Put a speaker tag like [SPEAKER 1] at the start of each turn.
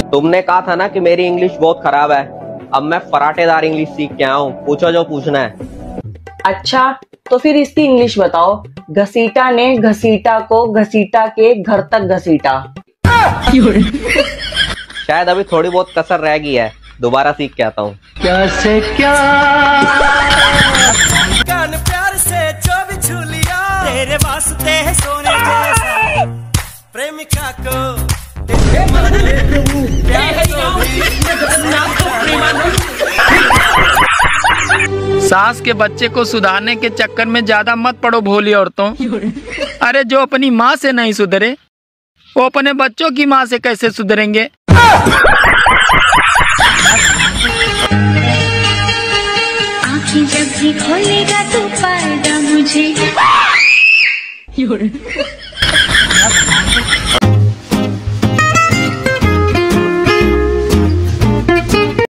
[SPEAKER 1] तुमने कहा था ना कि मेरी इंग्लिश बहुत खराब है। अब मैं फराटेदार इंग्लिश सीख के आया हूँ, पूछो जो पूछना है।
[SPEAKER 2] अच्छा, तो फिर इसकी इंग्लिश बताओ। घसीटा ने घसीटा को घसीटा के घर तक घसीटा।
[SPEAKER 1] शायद अभी थोड़ी बहुत कसर रह गई है, दोबारा सीख के आता हूँ।
[SPEAKER 3] कैसे क्या
[SPEAKER 4] प्यार से जो भी छू लिया, तेरे वास्ते है सोने जैसा प्रेमिका को
[SPEAKER 5] सास के बच्चे को सुधारने के चक्कर में ज्यादा मत पड़ो भोली औरतों। अरे जो अपनी माँ से नहीं सुधरे वो अपने बच्चों की माँ से कैसे सुधरेंगे।
[SPEAKER 6] आँखें जब भी खोलेगा तो पाएगा मुझे।